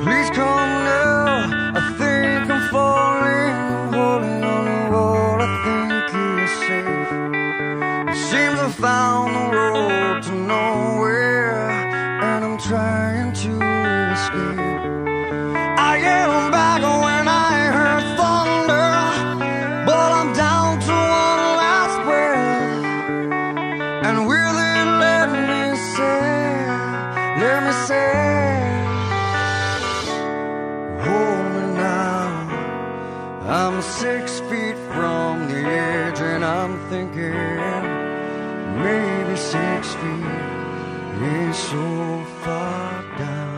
Please come now, I think I'm falling, holding on to what I think is safe. It seems I found the road to nowhere, and I'm trying to escape. I am back when I heard thunder, but I'm down to one last breath. And will it let me say, hold me now. I'm 6 feet from the edge, and I'm thinking maybe 6 feet ain't so far down.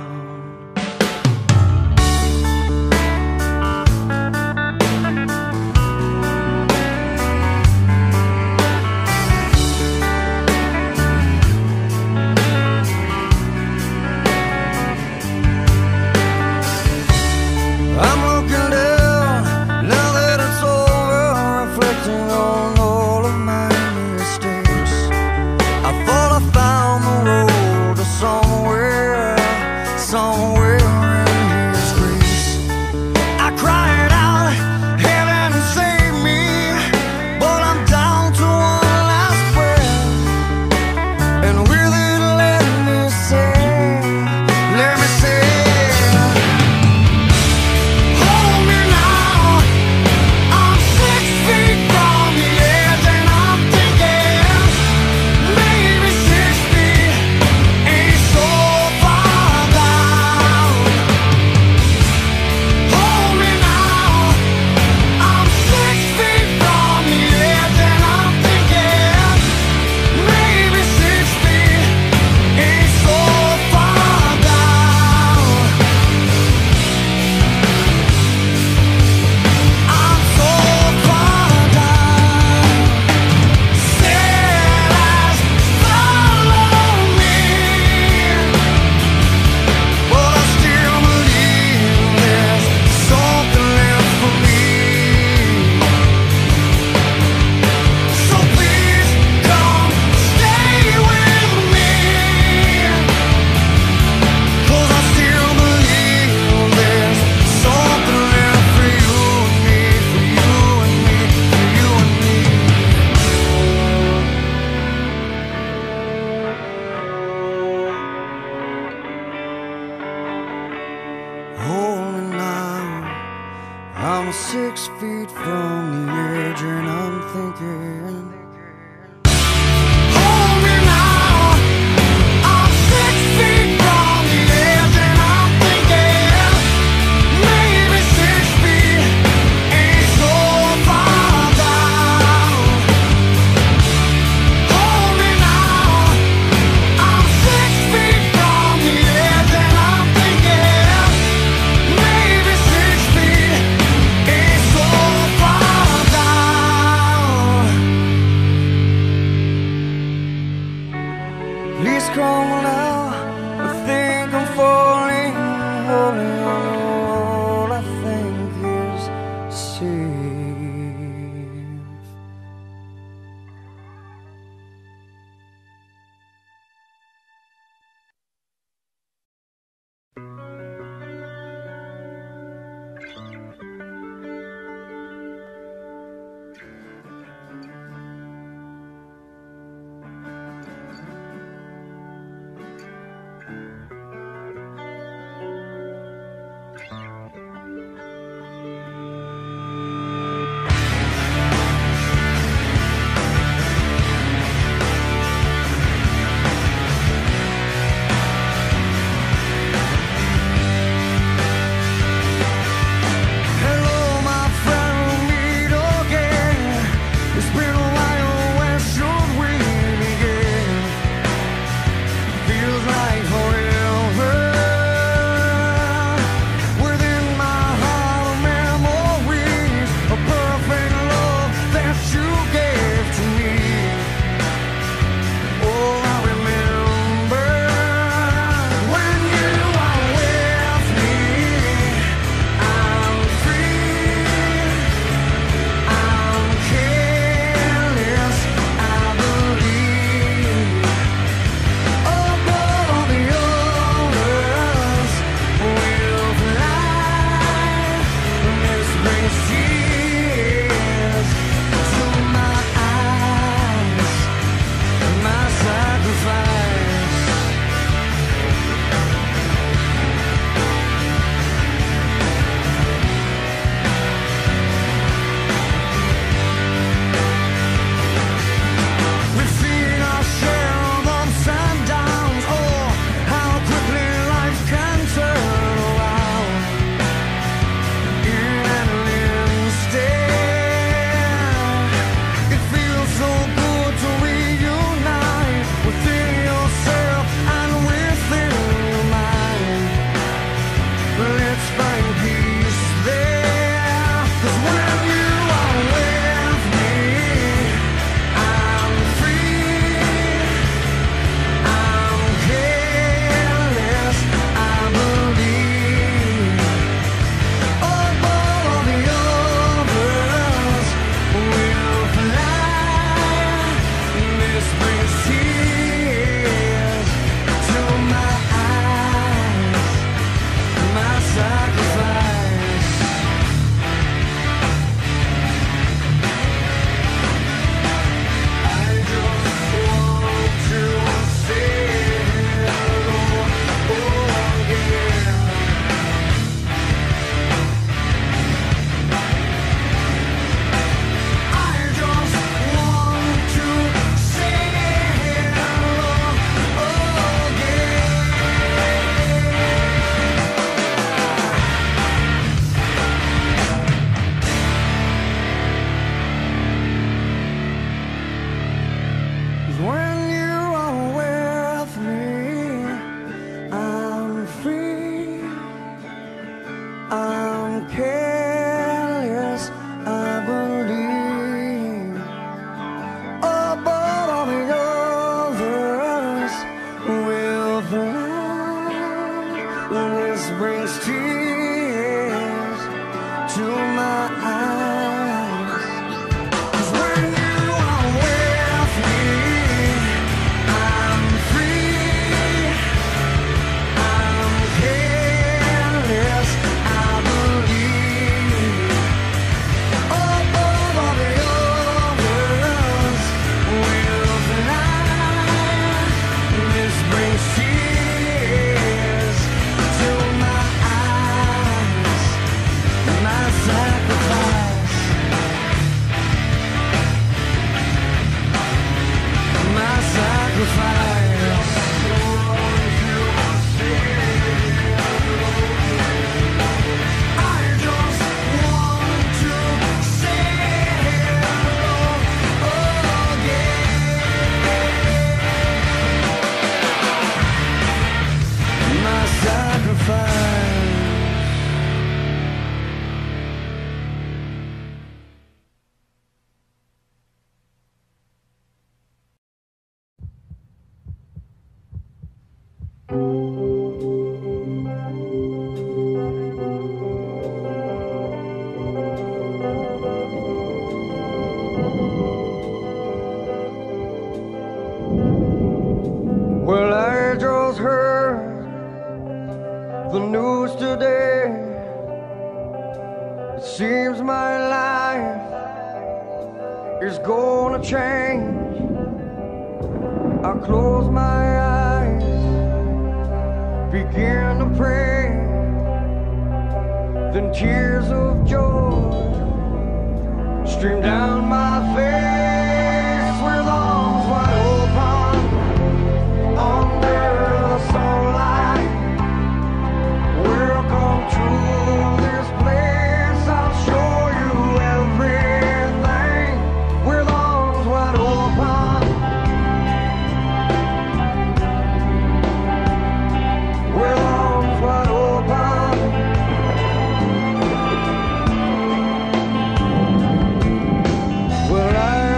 I'm 6 feet from the edge, and I'm thinking, hold me now. I'm 6 feet from the edge, and I'm thinking, maybe 6 feet ain't so far down. Hold me now. I'm 6 feet from the edge, and I'm thinking, maybe 6 feet ain't so far down. and this brings tears to my eyes. 'Cause when you are with me, I'm free, I'm careless, I believe. Above all the others will fly. This brings tears to my eyes. My sacrifice, my sacrifice. I just want to say hello again. My sacrifice. Well, I just heard the news today. It seems my life is gonna change. I close my eyes, begin to pray, then tears of joy stream down my face with arms wide open under the sunlight. Welcome to this place, I'll show you everything with arms wide open. With arms wide open. Well, I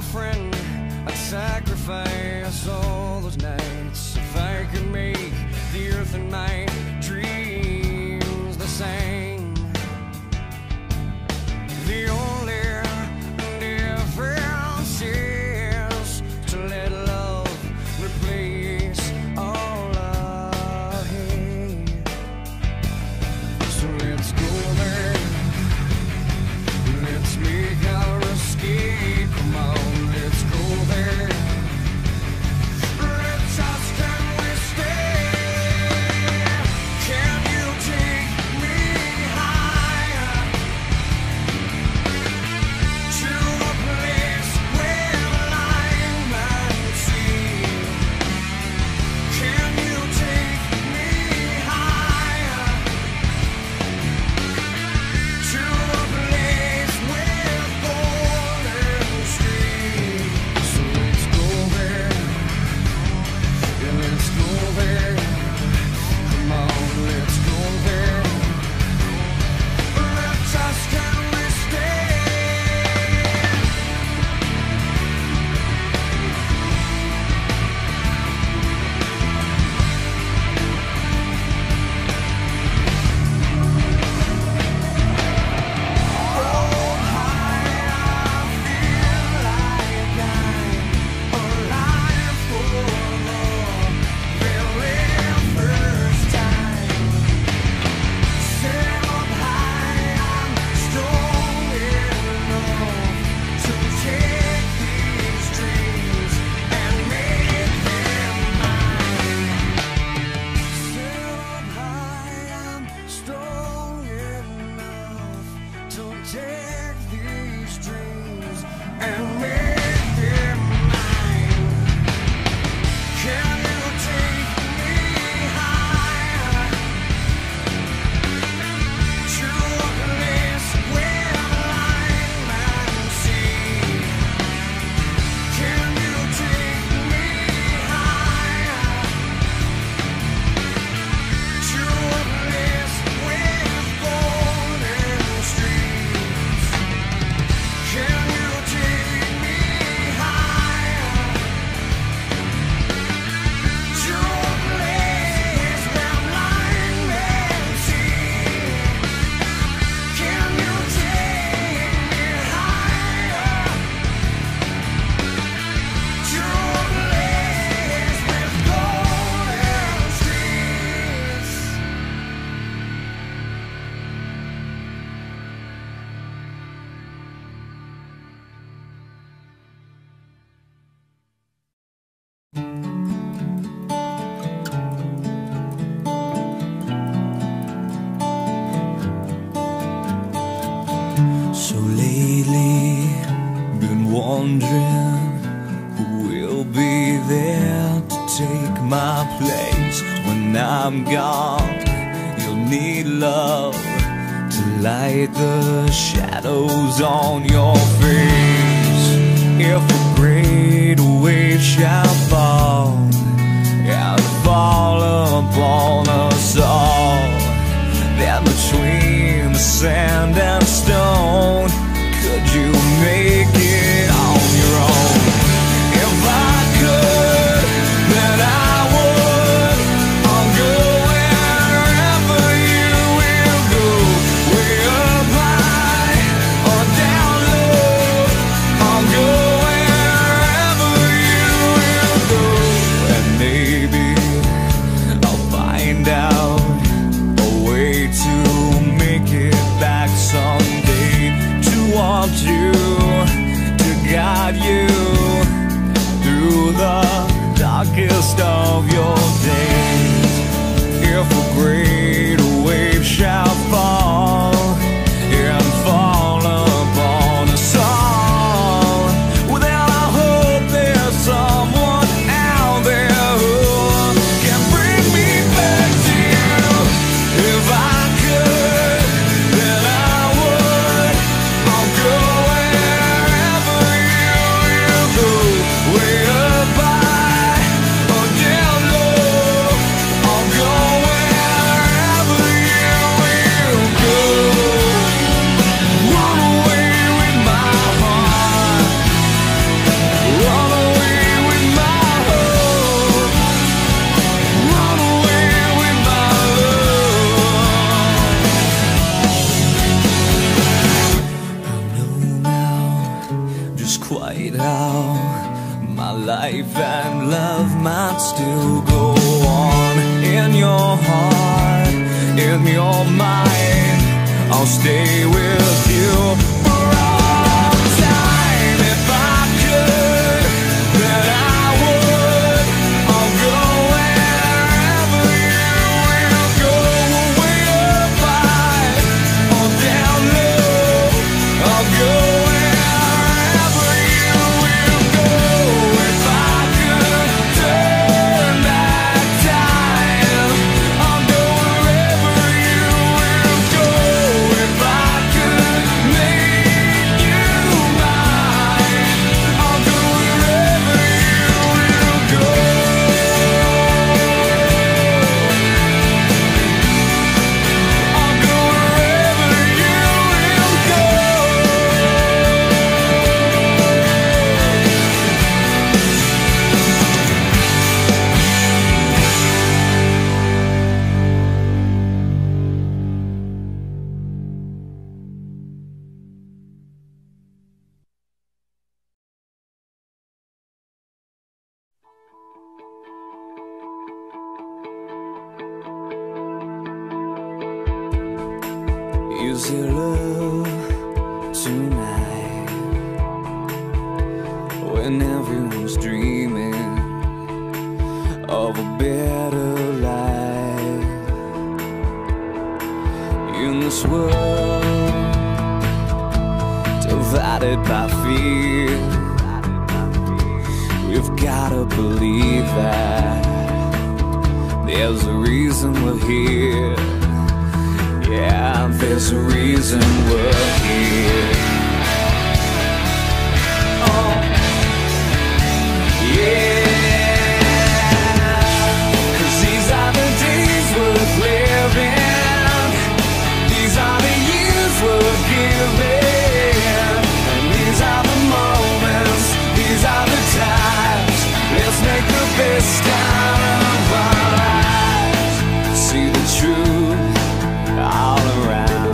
my friend, I'd sacrifice all those nights if I could make the earth and my dreams the same. The only difference is to let love replace all our hate. So let's go there, let's make our escape. Come on, let's go there. Let's ask, can we stay? Can you take me higher to a place where light might see? Can you take me higher to a place with golden streams? So let's go there, yeah, let's go there. Come on, let's go there. Let's ask, can we stay? Take these dreams and make them mine. Can you take me higher to a place where light might see? Can you take me higher to a place with golden streams? Can you take me higher to a place where blind men see? Can you take me higher to a place with golden streets? So lately, been wondering who will be there to take my place when I'm gone. You'll need love to light the shadows on your face. If a great wave shall fall and fall upon us all, then between the sand and stone, could you make it on your own? If I could, then I would. I'll go wherever you will go, way up high or down low. I'll go wherever you will go, and maybe I'll find out a way to make it back someday, to want you, to guide you through the darkest of your days. If a great wave shall fall and fall upon us all, well then I hope there's someone out there who can bring me back to you. If I could, then I would. I'll go wherever you will white out, my life and love might still go on. In your heart, in your mind, I'll stay with you for all time. If I could, then I would. I'll go wherever you will go, way up high or down low. I'll go wherever you will go. If I could turn back time, I'll go wherever you will go. If I could make you mine, I'll go wherever you will go. I'll go wherever you will go. Is it love tonight when everyone's dreaming of a better life in this world divided by fear? We've gotta believe that there's a reason we're here. Yeah, there's a reason we're here. Oh, yeah. 'Cause these are the days worth living. These are the years worth giving. And these are the moments, these are the times. Let's make the best out of our lives. See the truth all around.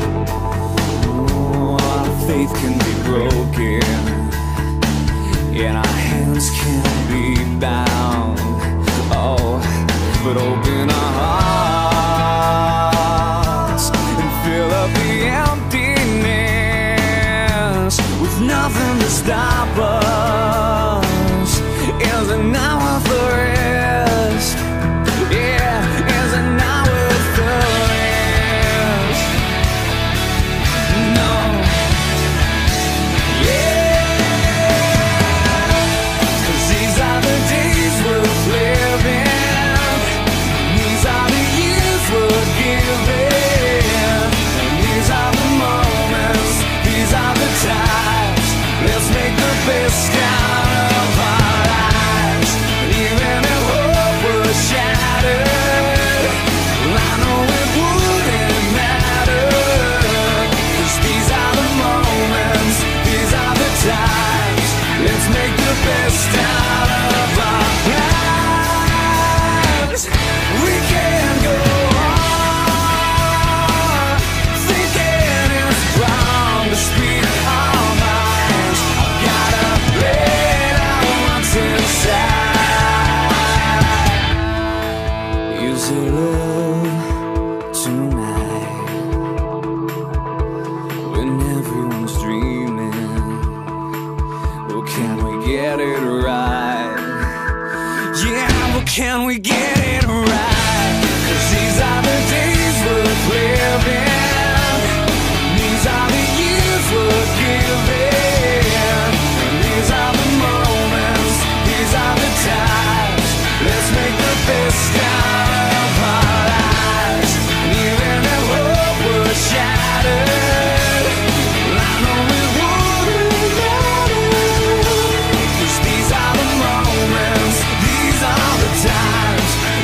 Oh, our faith can be broken, and our hands can be bound. Oh, but open our hearts and fill up the emptiness with nothing to stop us. Is it now worth the rest? Yeah, is it now worth the rest? No. Yeah. 'Cause these are the days worth living. These are the years worth giving. And these are the moments, these are the times. Let's make the best out of our lives. Even if hope was shattered, I know it wouldn't matter. 'Cause these are the moments, these are the times. Let's make the best out of our lives. We can go on, thinking it's wrong to speak our minds. I've gotta let out what's inside. Is it love tonight when everyone's dreaming? Well, can we get it right? Yeah, well, can we get it right? 'Cause these are the days worth living. These are the years worth giving. And these are the moments, these are the times. Let's make the best out of our lives. And even if hope was shattered, I know it wouldn't matter. 'Cause these are the moments, these are the times.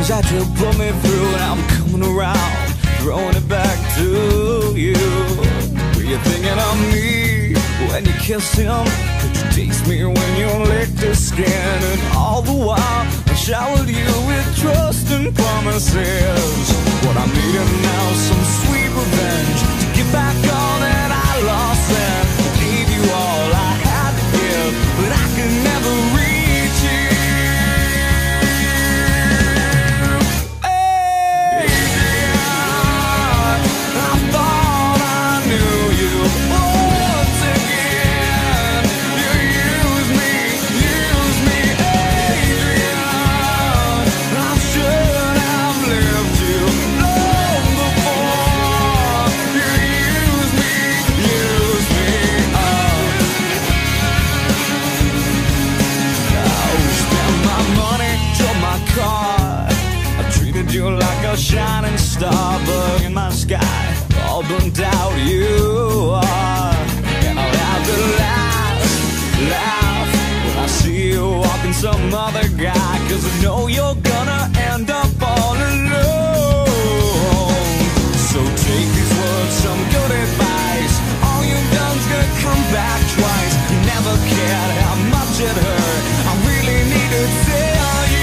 tried to pull me through, and I'm coming around, throwing it back to you. Were you thinking of me when you kissed him? Could you taste me when you licked his skin? And all the while I showered you with trust and promises. What I'm needing now is some sweet revenge to get back all that I lost and gave you all I had to give, but I could never reach you. You like a shining star, but in my sky, all burnt out you are. And I'll have to laugh when I see you walking some other guy, 'cause I know you're gonna end up all alone. So take these words, some good advice. All you've done's gonna come back twice. You never cared how much it hurt. I really need to tell you.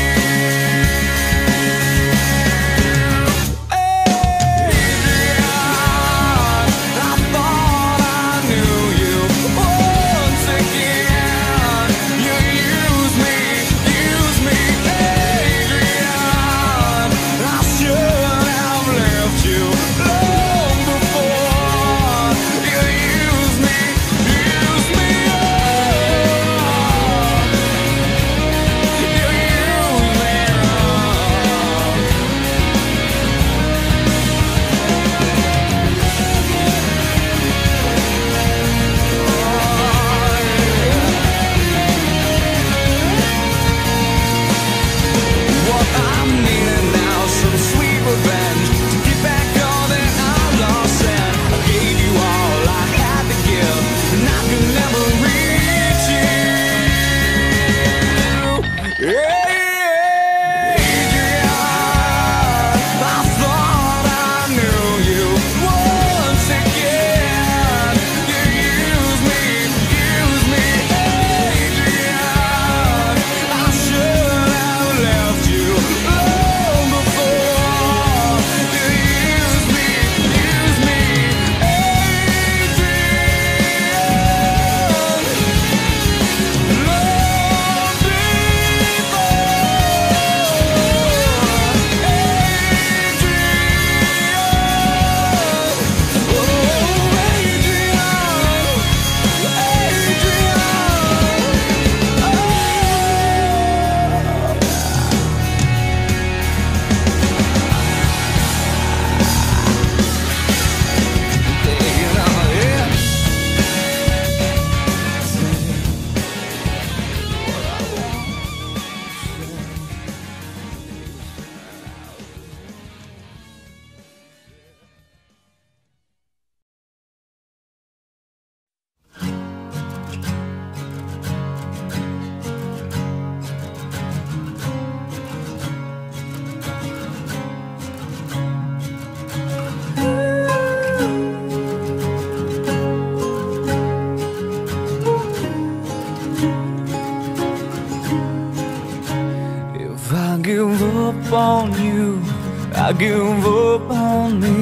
On you, I give up on me.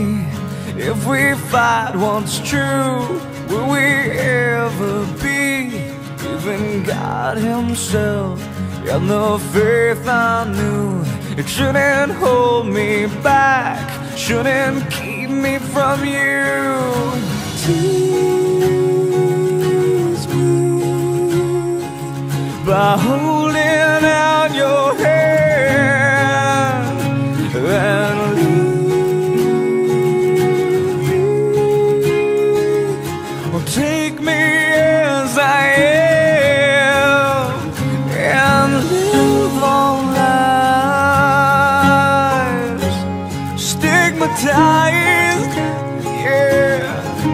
If we fight what's true, will we ever be? Even God himself and the faith I knew, it shouldn't hold me back, shouldn't keep me from you. Tease me by holding out your hand and leave me, or take me as I am and live all lives stigmatized. Yeah,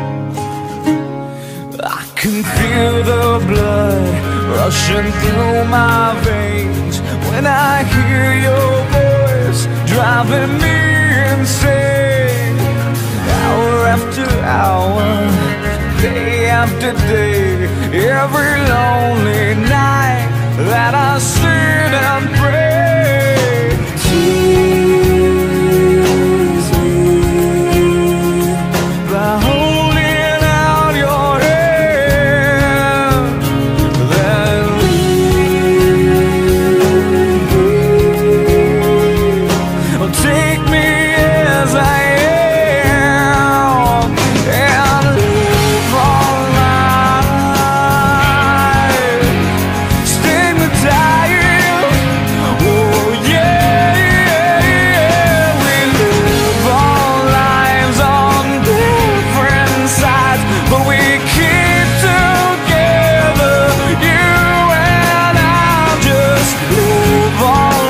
I can feel the blood rushing through my veins when I hear your voice driving me insane. Hour after hour, day after day, every lonely night that I sit and pray. Tease me by holding out your hand, then take me as I am and live all night. Stigmatized, oh yeah, we live our lives on different sides, but we keep together. You and I just live our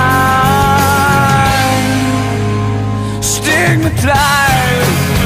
lives stigmatized.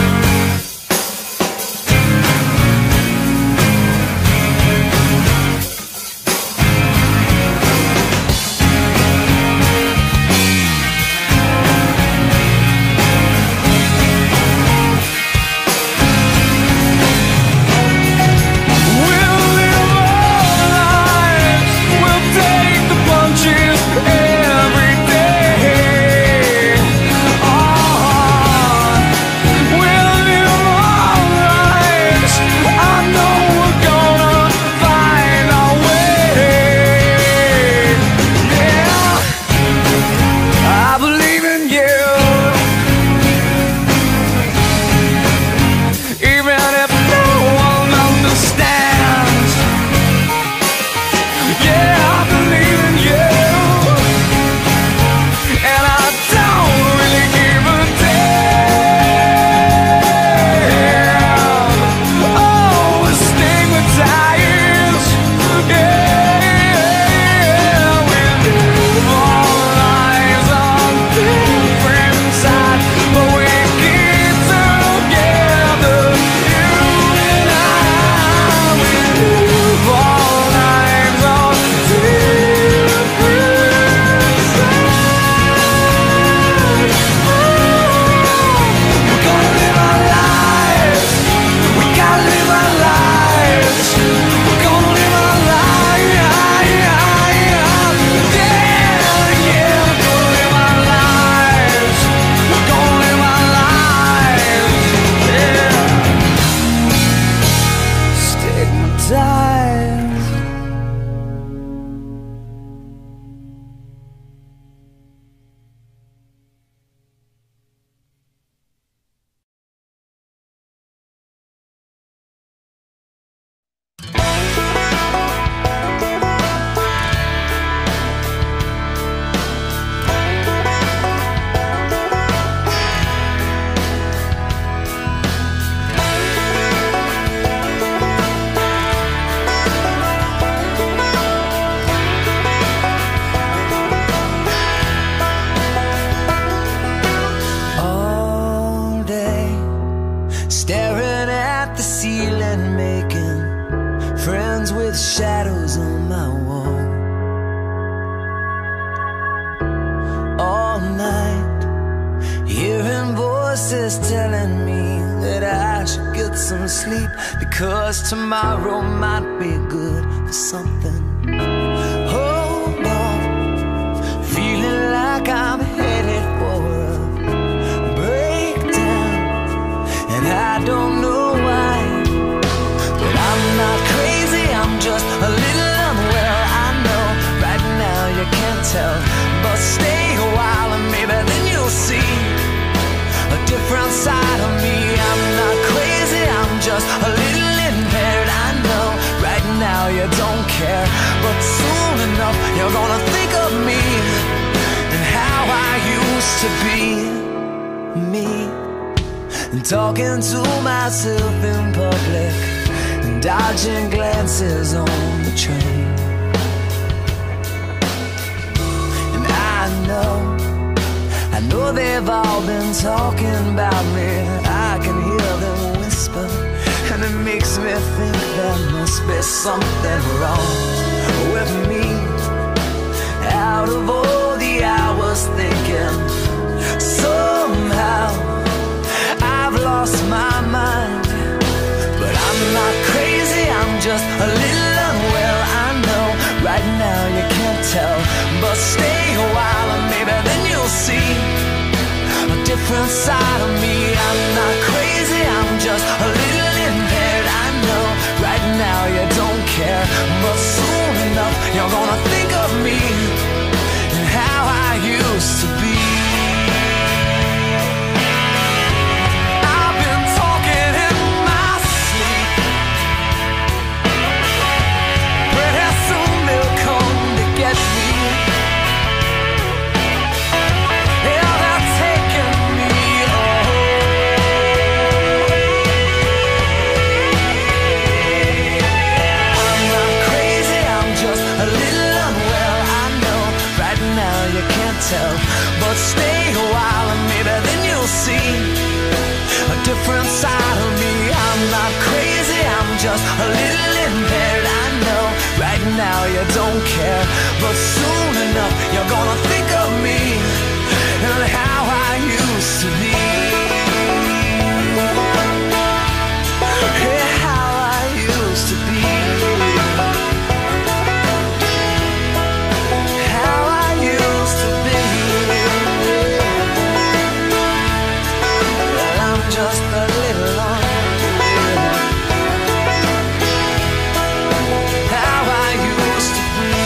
We'll live our lives, we'll take the punches every day. We'll live our lives, I know we're gonna find our way. Yeah, I believe in you, even if no one understands. Yeah, I believe in you, and I don't really give a damn. Oh, we're stigmatized. Yeah, we live our lives on different sides, but we keep together. You and I, we live our lives on different sides. We're gonna live our lives. We gotta live our lives. We're gonna live our lives. Yeah, we're gonna live our lives. We're gonna live our lives. Yeah. Stigmatized. All day, staring at the ceiling, making friends with shadows on my wall. All night, hearing voices telling me that I should get some sleep, because tomorrow might be good for something. Hold on, feeling like I'm headed for a breakdown, and I don't know why, but I'm not crazy, I'm just a little unwell. I know right now you can't tell, but stay a while and maybe then you'll see a different side of me. I'm not crazy, I'm just a little impaired. I know right now you don't care, but soon enough you're gonna think of me and how I used to be me, and talking to myself in public and dodging glances on the train. And I know they've all been talking about me. I can hear them whisper, and it makes me think there must be something wrong with me. Out of all the hours thinking inside of me. I'm not crazy, I'm just a little impaired. I know right now you don't care, but soon enough you're gonna think of me and how I used to be. I've been talking in my sleep. Pretty soon they'll come to get me. Yeah, they're taking me away. I'm not crazy, I'm just a little unwell. I know right now you can't tell, but stay a while and maybe then you'll see a different side of me. I'm not crazy, I'm just a little impaired. I know right now you don't care, but soon enough you're gonna think of me and how I used to be. Yeah, how I used to be. How I used to be. Well, I'm just a little unreal. How I used to be.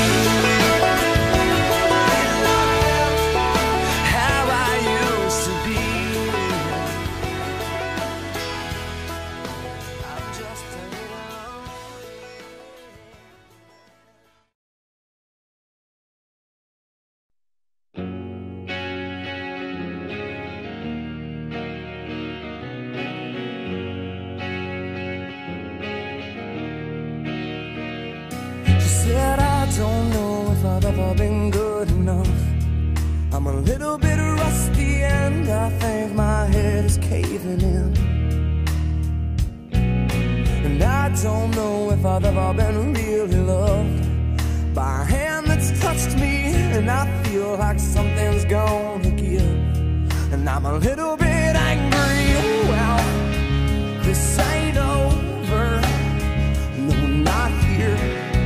How I used to be. I'm just a little She said, I don't know if I've ever been good enough. I'm a little bit rusty and I think my head is caving in. And I don't know if I've ever been really loved by a hand that's touched me, and I feel like something's gonna give. And I'm a little bit angry. Well, this ain't over. No, not here.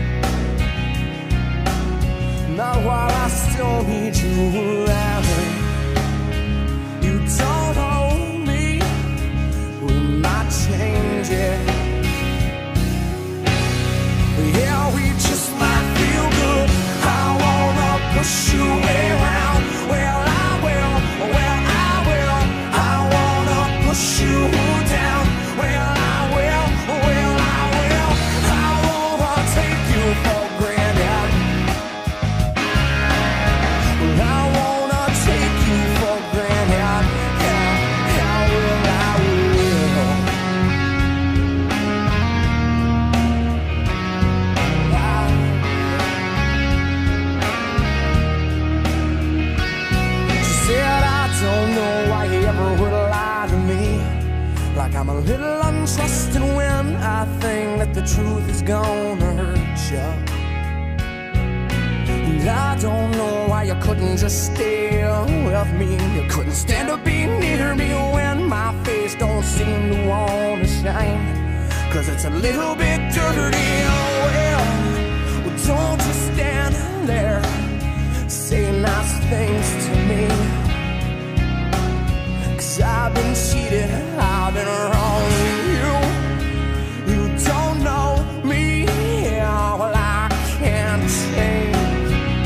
Not while I still need you around. You don't own me. We might change it. Yeah, we just might feel good. I wanna push you around. Well, I will. Well, I will. I wanna push you down. Well, I will. Well, I will. I wanna take you for granted. I wanna take you for granted. Yeah, I will. She said, I don't know why you ever would lie to me. Like I'm a little untrusting when I think that the truth is gonna hurt you. And I don't know why you couldn't just stay with me. You couldn't stand to be near me when my face don't seem to wanna shine. 'Cause it's a little bit dirty. Oh well, don't just stand there. Say nice things to me. 'Cause I've been cheated, I've been wrong with you. You don't know me, well I can't change.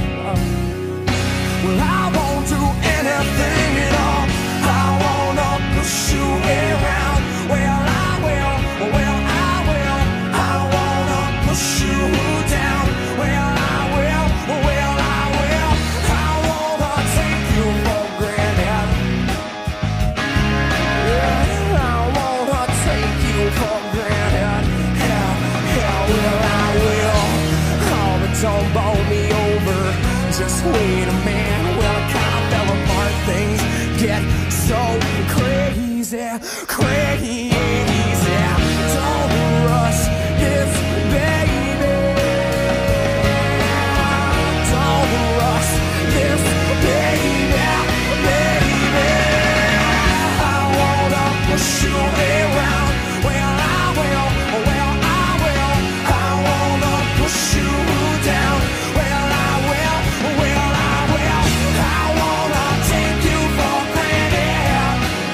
Well, I won't do anything at all. I wanna push you around. Well, I will. Well, I will. I wanna push you down. Well, I will. Well, I will. I wanna take you for granted. Yeah, I wanna take you for granted. Yeah, well, I will. Oh, but don't bowl me over. Just wait a minute. Well, it kinda fell apart. Things get so crazy, crazy. Don't rush this, baby. Don't rush this, baby, baby. I wanna push you around. Well, I will. Well, I will. I wanna push you down. Well, I will. Well, I will. I wanna take you for granted.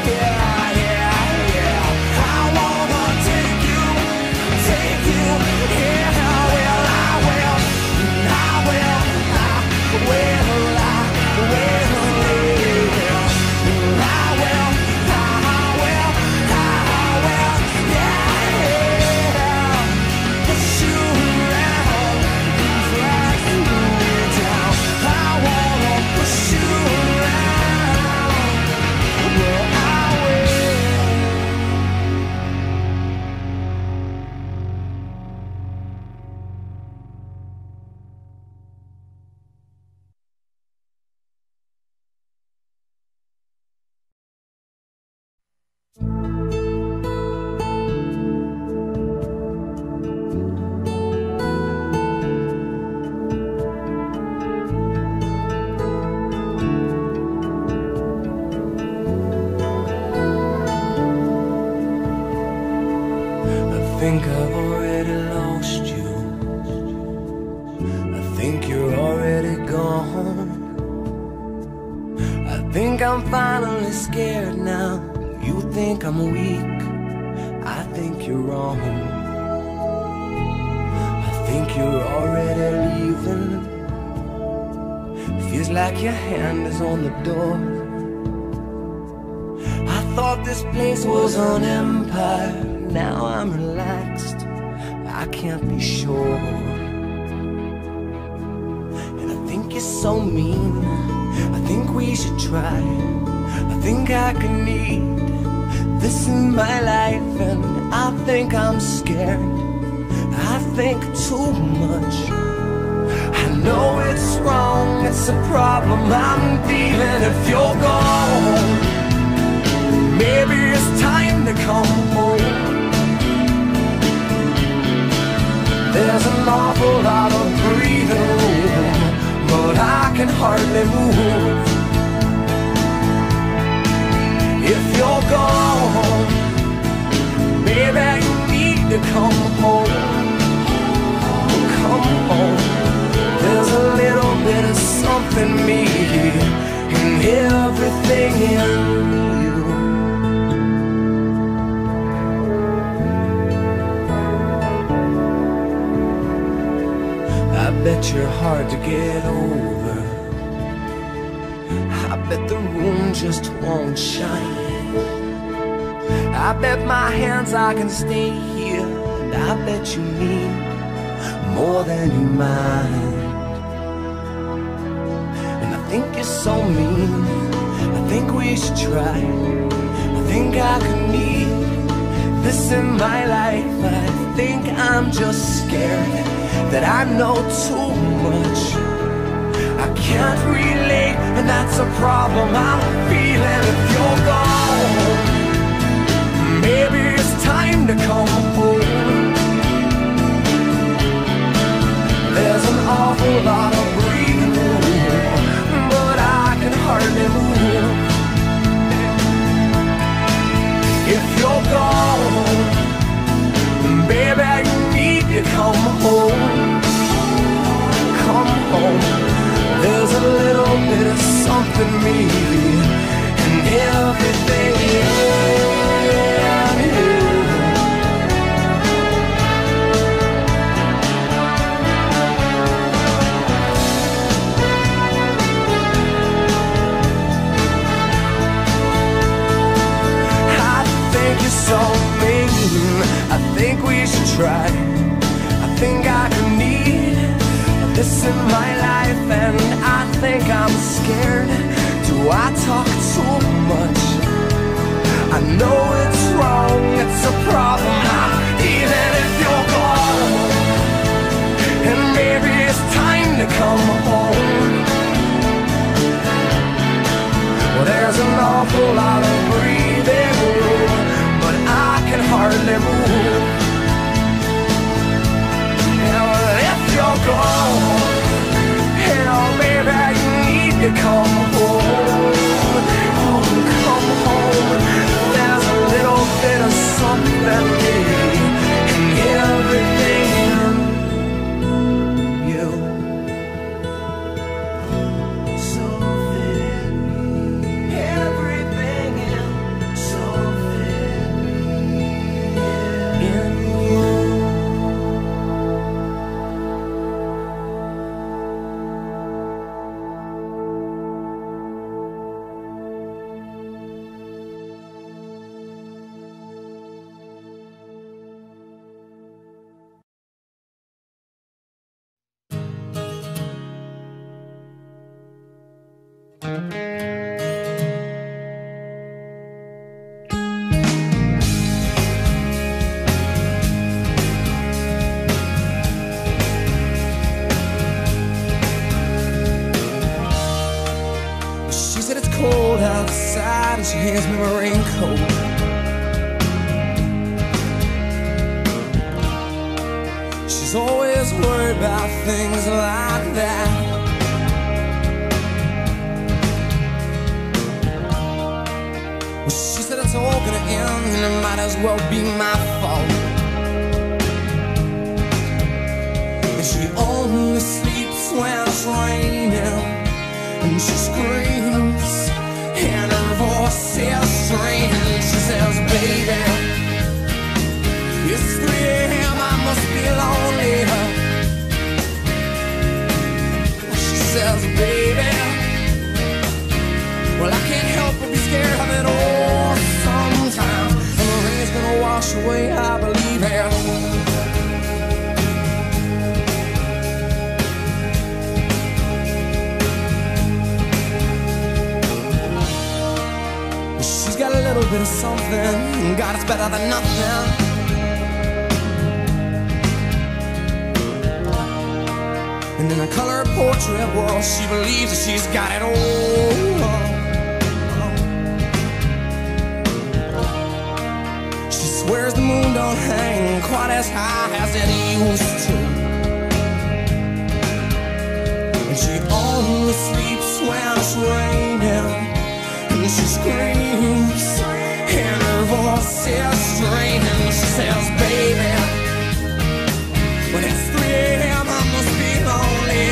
I'm finally scared now. You think I'm weak, I think you're wrong. I think you're already leaving. Feels like your hand is on the door. I thought this place was an empire. Now I'm relaxed, I can't be sure. And I think you're so mean, I think we should try. I think I can need this in my life. And I think I'm scared, I think too much. I know it's wrong, it's a problem I'm feeling. If you're gone, maybe it's time to come home. There's an awful lot of breathing room, but I can hardly move. If you're gone, maybe you need to come home. Come home. There's a little bit of something me in everything in you. I bet you're hard to get over. I bet the room just won't shine. I bet my hands I can stay here. And I bet you need more than you mind. And I think you're so mean, I think we should try. I think I could need this in my life. But I think I'm just scared that I know too much. I can't relate, and that's a problem I'm feeling. If you're gone, maybe it's time to come home. There's an awful lot of breathing room, but I can hardly move. If you're gone, baby, you need to come home. Come home. There's a little bit of something me in everything in you. So mean, I think we should try. I think I can need this in my life. And I think I'm scared. Do I talk too much? I know it's wrong, it's a problem. Even if you're gone, and maybe it's time to come home. Well, there's an awful lot of breathing room, but I can hardly move. Yeah, well, if you're gone, hell, baby, you need to come home. Oh, come home. There's a little bit of something in everything in you. Something, everything in something in you. She said it's cold outside and she hands me my raincoat. She's always worried about things like that. Well, she said it's all gonna end and it might as well be my fault. And she only sleeps when it's raining, and she screams little bit of something. God, it's better than nothing. And in a color portrait, well, she believes that she's got it all. She swears the moon don't hang quite as high as it used to. And she only sleeps when it's raining. And she screams, and her voice is straining. She says, baby, when it's 3 a.m. I must be lonely.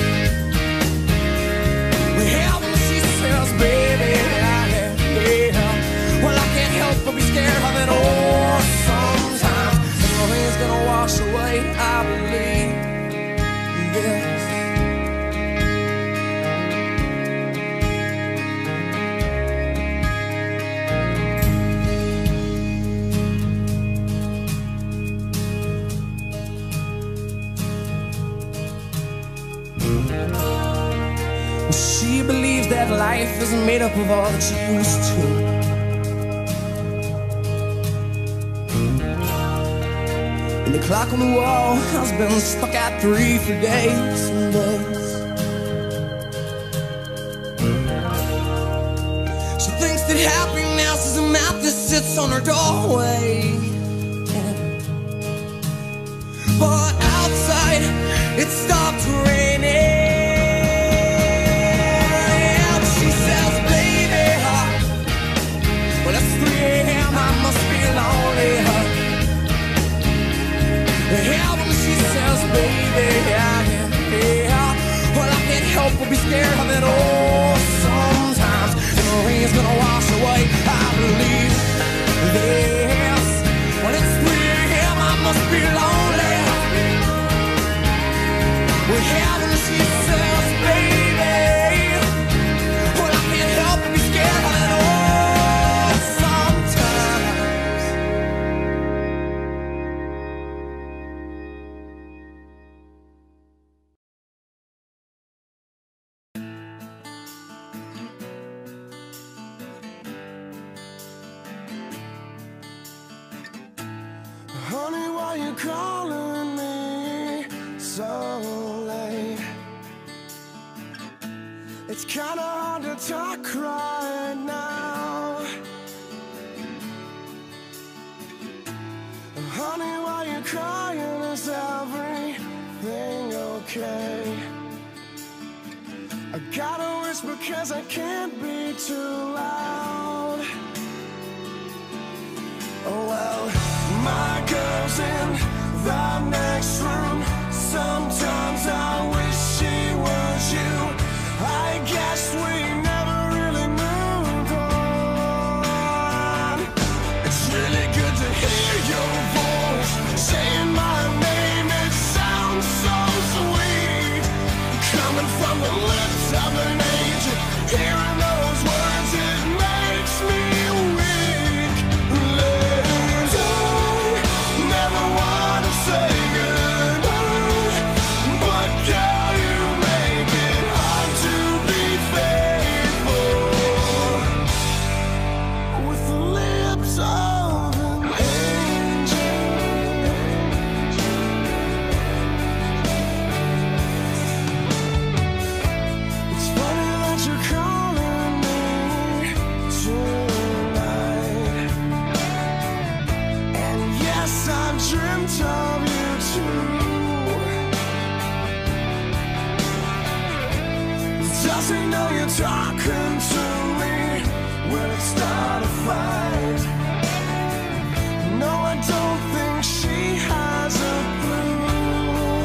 Well, she says, baby, yeah. Well, I can't help but be scared of it all sometimes. And the rain's gonna wash away, I believe. Yes. She believes that life isn't made up of all that she used to. And the clock on the wall has been stuck at 3 for days and days. She thinks that happiness is a map that sits on her doorway. But outside, it stopped raining. Will be scared of it all sometimes. And the rain's gonna wash away, I believe. Yes, when it's 3 a.m. I must be lonely. Well, heaven, she says, baby. Well, I can't help but be scared of it all sometimes. Honey, why you calling me so late? It's kinda hard to talk right now. Honey, why you crying? Is everything okay? I gotta whisper 'cause I can't be too loud. Oh well, my girl's in the next room. Sometimes I wish she was you. I guess we never really moved on. It's really good to hear your voice saying my name. It sounds so sweet, coming from the lips of an angel. Hearing those words, it makes me weak. Never want to say goodbye, but girl, you make it hard to be faithful with the lips of an angel. It's funny that you're calling me tonight, and yes, I've dreamt of you too. Does he know you're talking to me? Will it start a fight? No, I don't think she has a clue.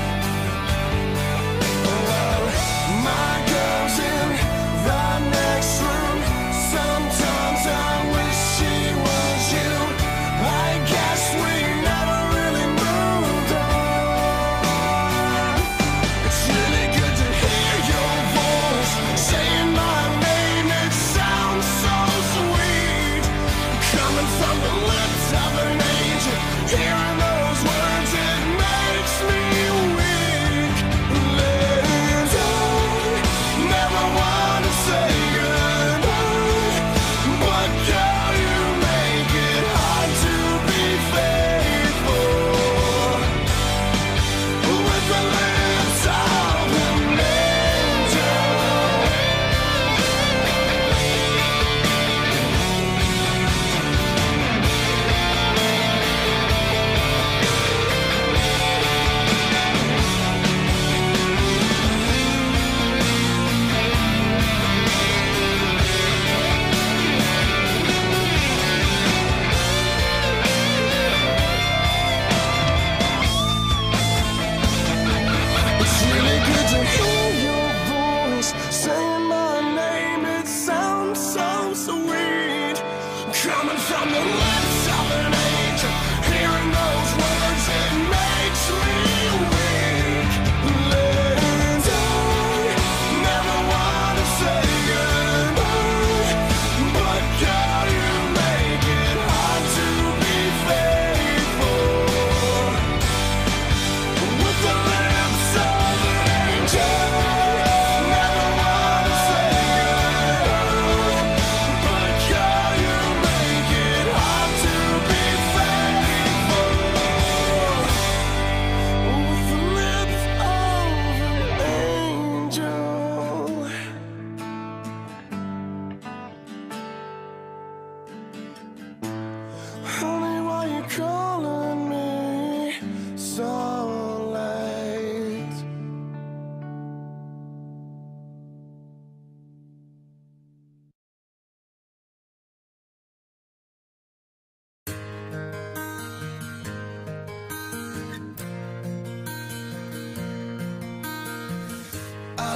Well, my girl's in the next room. Sometimes I wish she was you. I guess we never really moved on. It's really good to hear your voice saying my name. It sounds so sweet,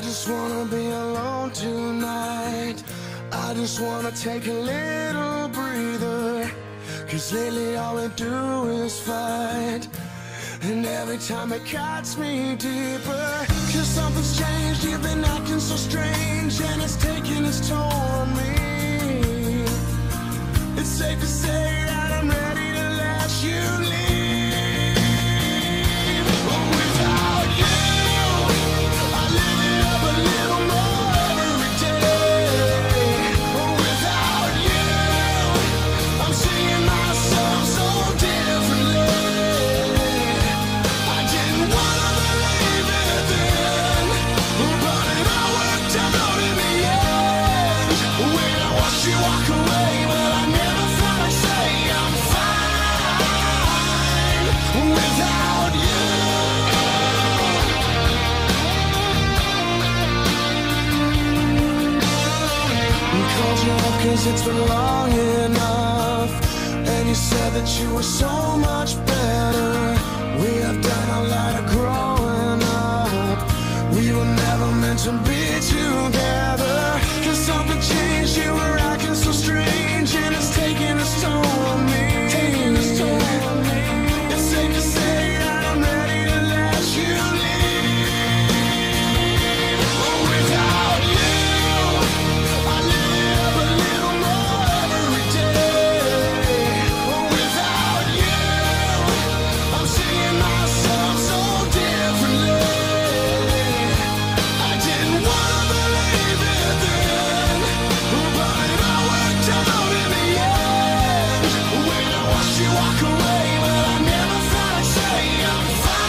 just wanna be alone tonight. I just wanna take a little breather, 'cause lately all we do is fight, and every time it cuts me deeper. 'Cause something's changed, you've been acting so strange, and it's taking its toll on me. It's safe to say that I'm ready to let you leave. But without you, I live it up a little more every day. But without you, I'm seeing myself so differently. I didn't wanna believe it then, but it all worked out in the end. When I watched you walk away, but I never thought I'd say I'm fine without you. Called you up 'cause it's been long enough, and you said that you were so much better. We have done a lot of growing up. We were never meant to be together. 'Cause something changed, you were acting so strange, and it's taking its toll on me. It's safe to say that I'm ready to let you leave. But without you, I live it up a little more every day. But without you, I'm seeing myself so differently. I didn't wanna believe it then, but it all worked out in the end. When I watched you walk away, but I never thought I'd say I'm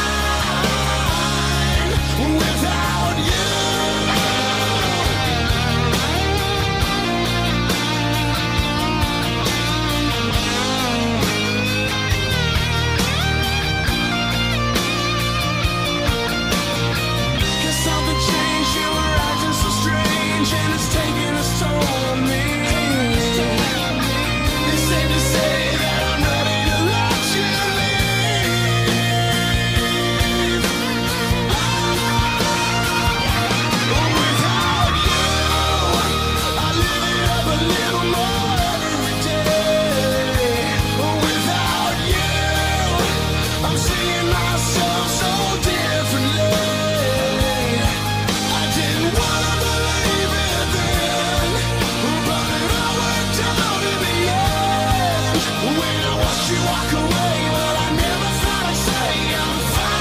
fine without you. Cause something changed, you were acting so strange, and it's taking its toll on me. It's safe to say that I'm ready to let you leave. But without you, I live it up a little more every day. But without you, I'm seeing myself so differently. I didn't wanna believe it then, but it all worked out in the end. When I watched you walk away, but I never thought I'd say I'm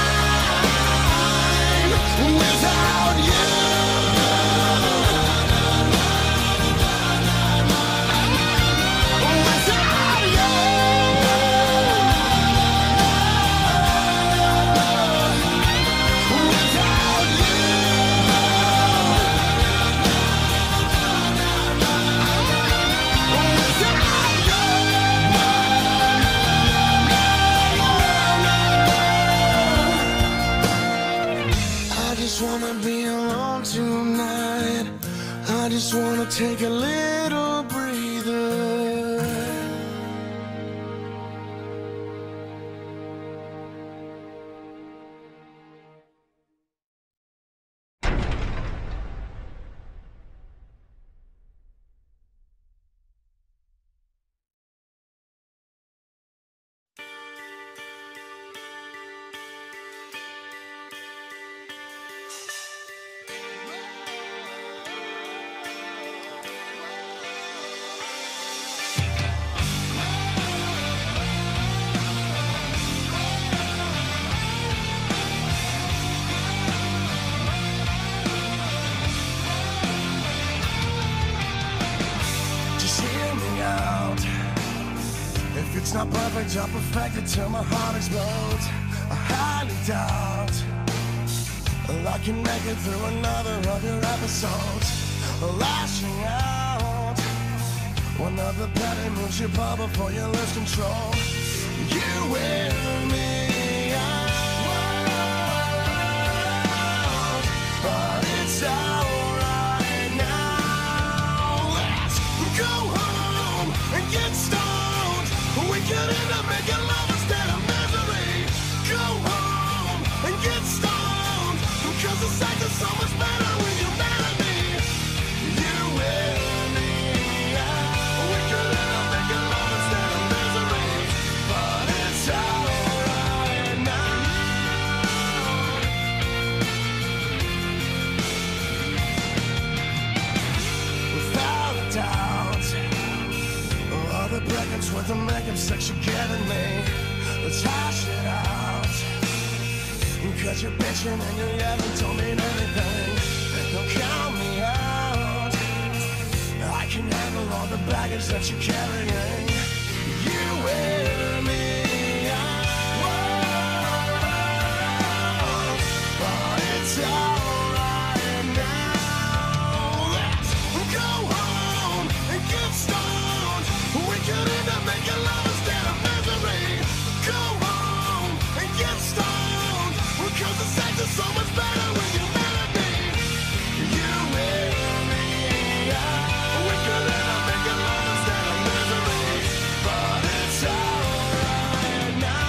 fine without you. Without you. Without you. I just wanna be alone tonight. I just wanna take a little breather. Just hear me out. If it's not perfect, I'll perfect it till my heart explodes. I highly doubt I can make it through another of your episodes. Lashing out, one of the petty moves you pull before you lose control. You wear me out, but it's alright now. Let's go home and get stoned. We could end up making love instead of misery. Go home and get stoned, 'cause the sex is so much better when you with the makeup sex you're giving me. Let's hash it out. Cause you're bitching and you haven't told me anything. Don't count me out. I can handle all the baggage that you're carrying. You wear me out. But it's alright now. Let's go home and get stoned. We could end up making love instead of misery. Go home and get stoned. Cause the sex is so much better when you're mad at me. You wear me out. We could end up making love instead of misery. But it's alright now.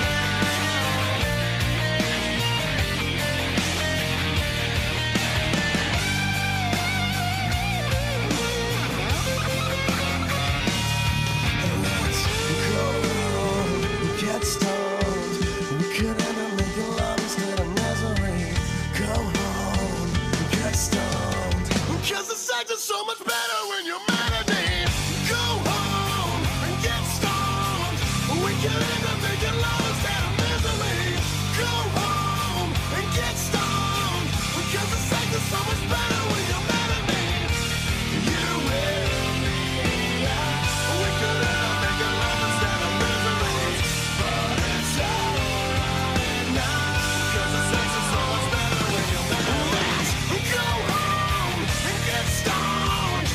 Let's go home and get stoned. We could end up making love instead of misery. Go home and get stoned. Cause the sex is so much better when you're mad at me. Go home and get stoned. We can end up making love instead of misery. Go home and get stoned. Cause the sex is so much better when you're mad at me. You wear me out. We could end up making love instead of misery. But it's alright now. Cause the sex is so much better when you're mad at me. Let's go home and get stoned.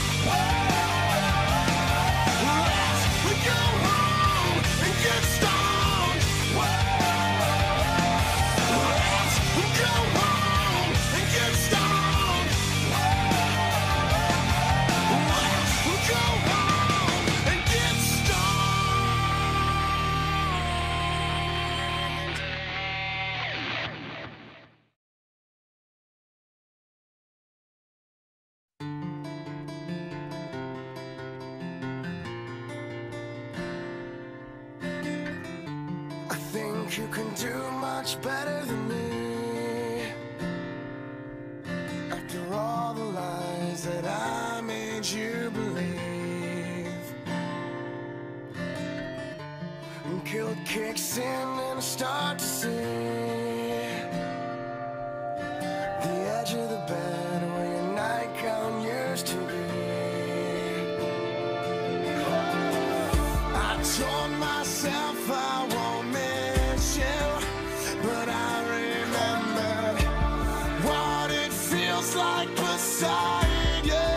Let's go home and get stoned. Let's go home and get stoned. Let's go home and get I think you can do much better than me. After all the lies that I made you believe, guilt kicks in and I start to see the edge of the bed where your nightgown used to be. I told myself I won't miss you, but I remembered what it feels like beside you.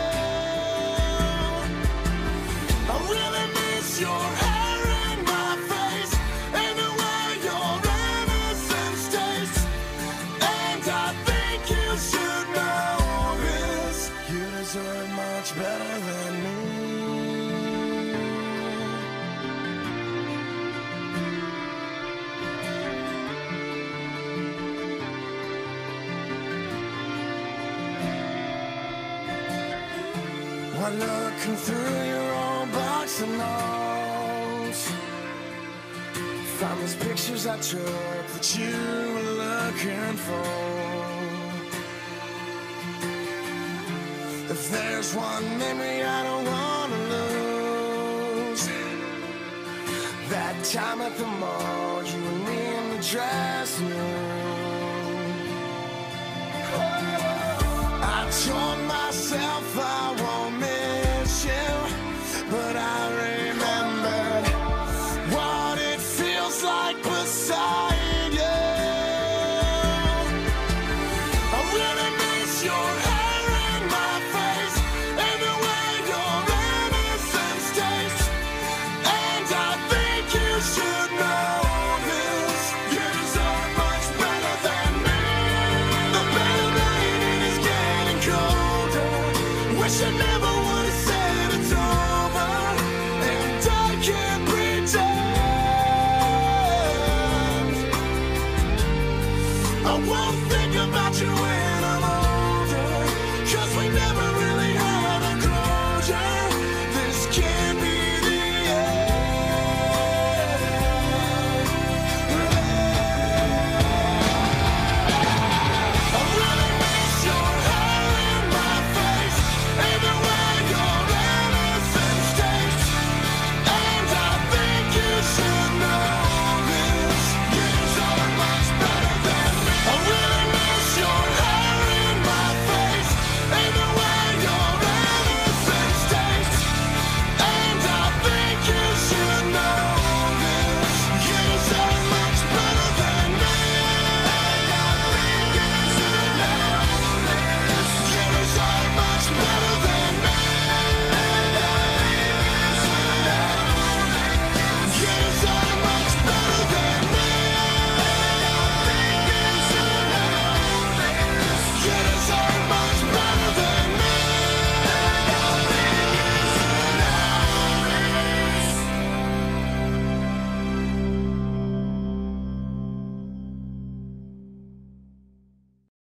I really miss your hair in my face and the way your innocence tastes. And I think you should know this. You deserve much better than me. While looking through your old box of notes, found those pictures I took that you were looking for. If there's one memory I don't want to lose, that time at the mall, you and me in the dressing room. I told myself I won't miss you, but I remembered what it feels like beside you. I really miss your hair in my face and the way your innocence tastes. And I think you should know this. You deserve much better than me. The baby is getting colder. Wish I never would have said it's over. And I can't pretend I won't